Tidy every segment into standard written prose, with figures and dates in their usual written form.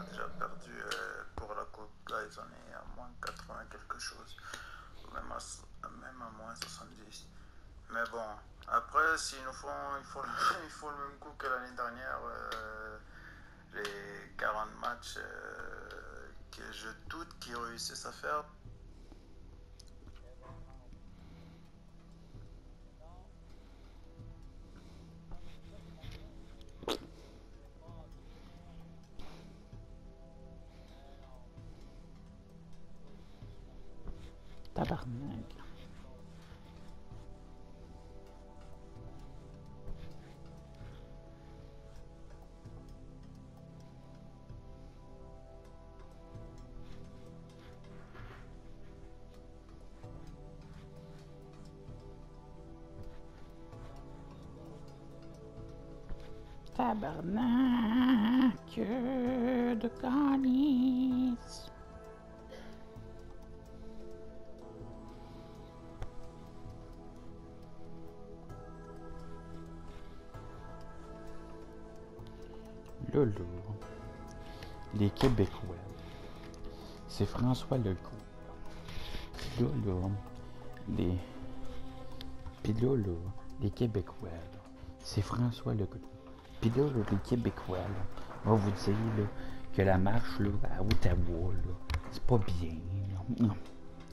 a déjà perdu pour la coupe. Là, ils en est à moins 80 quelque chose. Ou même à moins 70. Mais bon, après, s'ils nous font, ils font le même coup que l'année dernière, les 40 matchs que je doute qu'ils réussissent à faire. Tabarnak. Tabarnak de calice. Lolo, les Québécois, c'est François Legault. Lolo, les... Puis Lolo, les Québécois, c'est François Legault. Puis là, les Québécois, là, on va vous dire là, que la marche là, à Ottawa, là, c'est pas bien. Là. Non.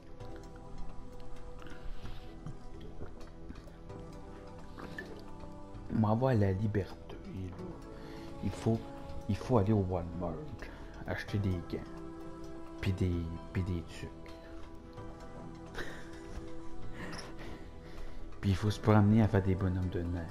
On m'en va à la liberté. Là. Il faut aller au Walmart, acheter des gants, puis des trucs. Puis il faut se promener à faire des bonhommes de neige.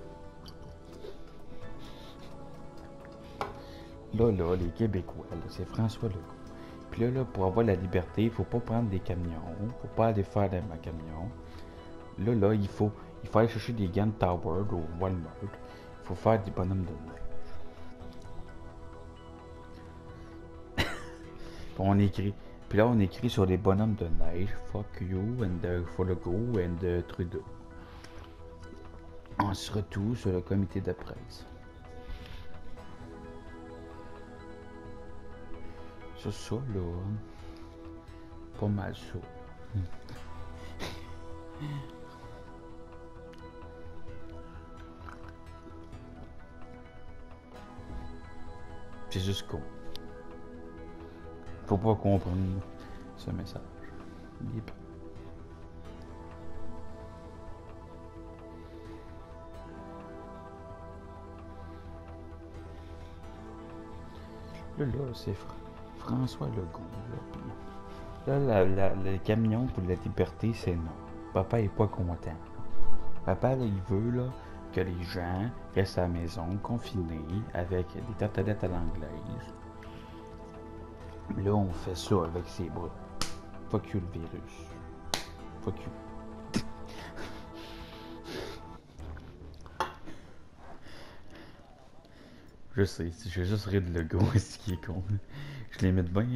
Là, les Québécois, là, c'est François Legault. Puis là, pour avoir la liberté, il faut pas prendre des camions, faut pas aller faire des camions. Là, il faut aller chercher des gants de Tower au Walmart. Il faut faire des bonhommes de neige. Puis là, on écrit sur les bonhommes de neige, fuck you and for Legault and Trudeau. On se retrouve sur le comité de presse. Ça, là, pas mal ça. C'est juste con. Faut pas comprendre ce message. Yep. Là, c'est François Legault. Là, le camion pour la liberté, c'est non. Papa est pas content. Papa, là, il veut là, que les gens restent à la maison, confinés, avec des tartelettes à l'anglaise. Là, on fait ça avec ses bras. Fuck you, le virus. Fuck you. Je sais, je vais juste rire de Legault, ce qui est con. Je les mets de bien.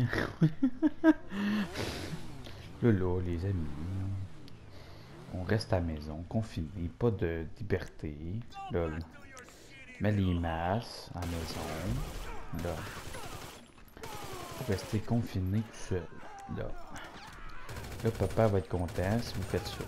Là, les amis, on reste à la maison, confiné, pas de liberté. Là, mets les masques à la maison. Là, faut rester confiné tout seul. Là, papa va être content si vous faites ça.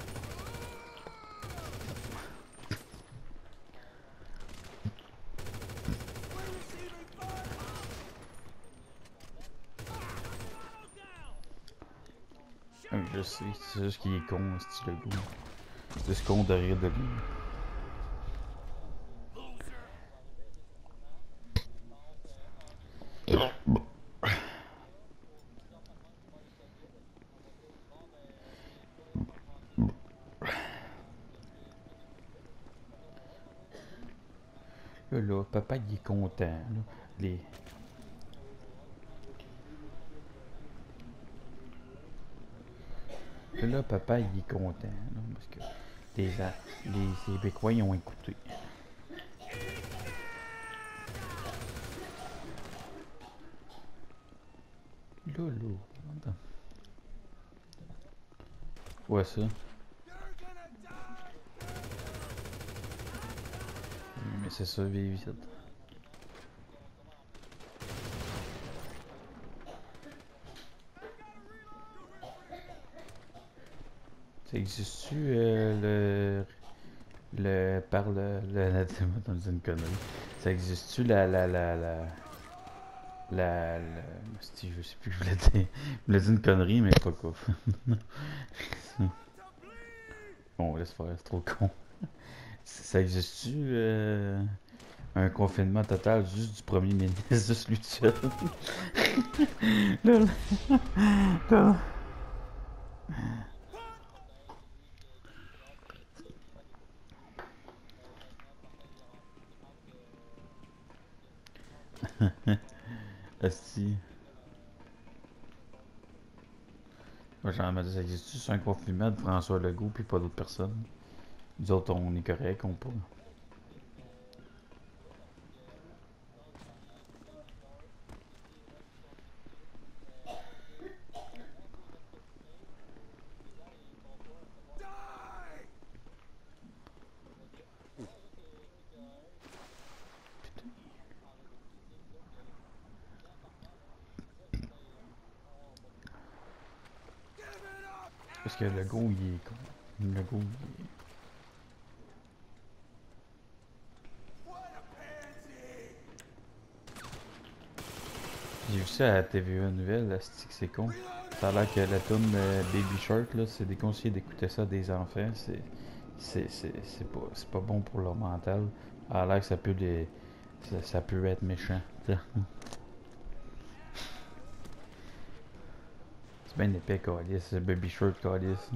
Je sais, c'est juste qu'il est con, c'est le goût. C'est ce con de rire de lui. Là, papa il est content. Là. Là, papa il est content. Là, parce que les Québécois ils ont écouté. Là. Attends. Ouais, ça. Mais c'est ça, vivre ici. Ça existe-tu par attends, je dis une connerie. Ça existe-tu je sais plus que je voulais dire. Je voulais dire une connerie, mais pas quoi. Bon, laisse faire, c'est trop con. Ça existe-tu un confinement total juste du premier ministre, juste lui tout seul? Là, là. Asti. Moi, j'en ai dit, ça existe-tu sur un confinement de François Legault puis pas d'autres personnes? Nous autres, on est correct, on pas. Parce que Legault, il est con. Legault, il est... J'ai vu ça à la TVA Nouvelle, asti que c'est con. Ça a l'air que la tune Baby Shark, là, c'est déconseillé d'écouter ça à des enfants. C'est pas bon pour leur mental. Ça a l'air que ça peut les... ça peut être méchant. C'est bien épais, Calice. Baby Shark, Calice.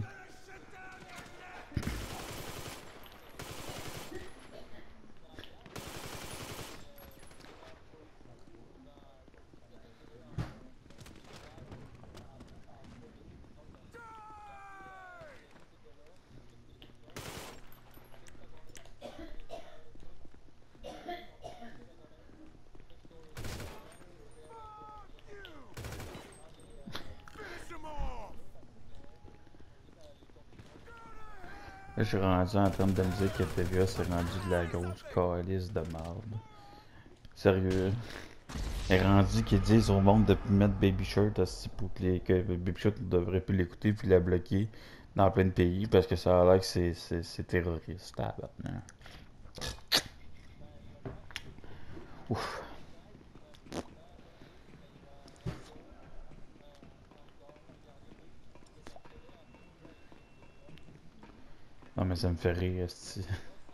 Là, je suis rendu en train de me dire que TVA c'est rendu de la grosse calice de merde. Sérieux. Elle est rendu qu'ils disent au monde de plus mettre Baby Shirt aussi pour que Baby Shirt ne devrait plus l'écouter puis la bloquer dans plein de pays parce que ça a l'air que c'est terroriste. Ah, bah, ouf. Non mais ça me fait rire, esti.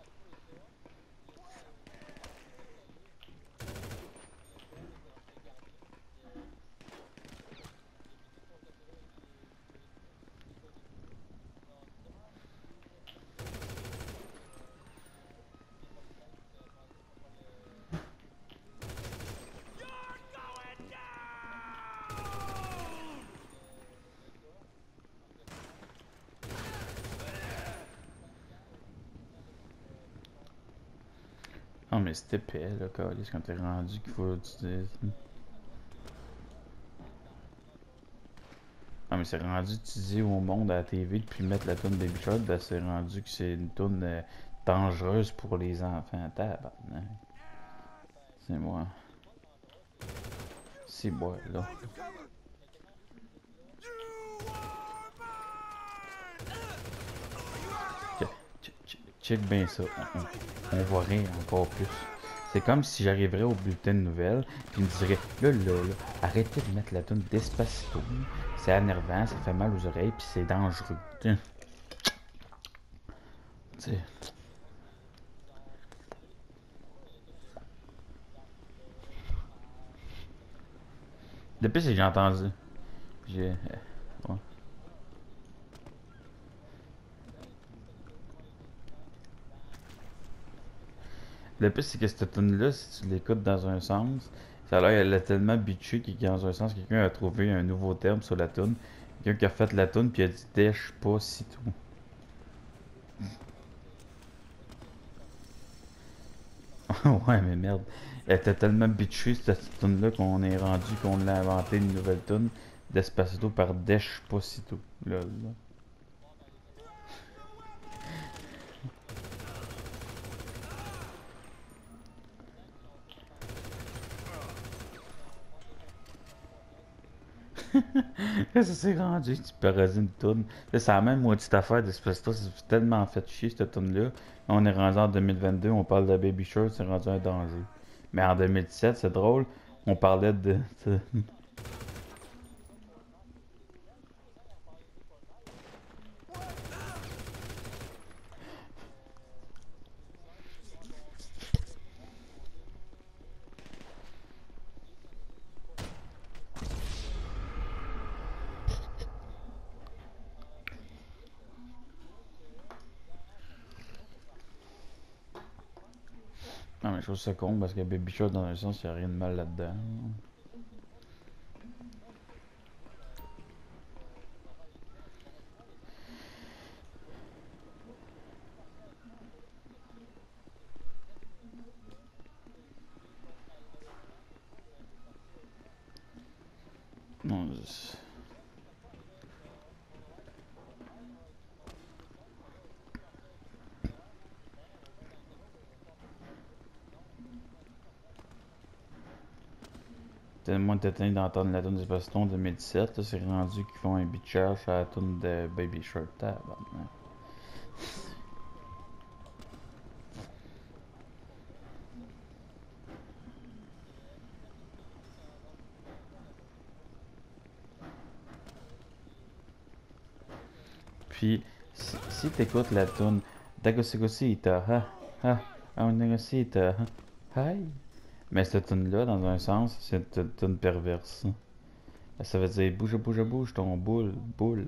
Non mais c'était épais là, calice, quand t'es rendu qu'il faut que tu dises. Non mais c'est rendu tu dis au monde à la TV depuis mettre la toune Baby Shark, ben c'est rendu que c'est une toune dangereuse pour les enfants. Tabarnak. C'est moi. C'est moi là. Check bien ça. On va rire encore plus. C'est comme si j'arriverais au bulletin de nouvelles, puis il me dirait là, arrêtez de mettre la tune Despacito. C'est énervant, ça fait mal aux oreilles, puis c'est dangereux. T'sais. Depuis que j'ai entendu. J'ai. Ouais. Le pire, c'est que cette tune-là, si tu l'écoutes dans un sens, ça a l'air elle est tellement bitchée que dans un sens, quelqu'un a trouvé un nouveau terme sur la tune. Quelqu'un qui a fait la tune puis a dit dèche pas si tout. Ouais, mais merde. Elle était tellement bitchée cette tune-là qu'on est rendu qu'on l'a inventé une nouvelle tune d'Espacito par dèche pas si tout. Là. Là, ça s'est rendu, tu parodies une toune. Là, c'est la même maudite affaire d'Espresso, c'est tellement fait chier cette toune-là. Là, on est rendu en 2022, on parle de Baby Shark, c'est rendu un danger. Mais en 2017, c'est drôle, on parlait de- Non, mais je trouve ça con parce que Baby Shark, dans un sens, il n'y a rien de mal là-dedans. Non, tellement t'éteins d'entendre la tune d'Espresso en 2017, là, c'est rendu qu'ils font un beat charge à la tune de Baby Shark. Tabarnak. Puis, si t'écoutes la tune Dagosegosita, ha, ha, Aonagosita, ha, hi. Mais cette tune-là, dans un sens, c'est une tune perverse. Ça veut dire bouge, bouge, bouge ton boule, boule.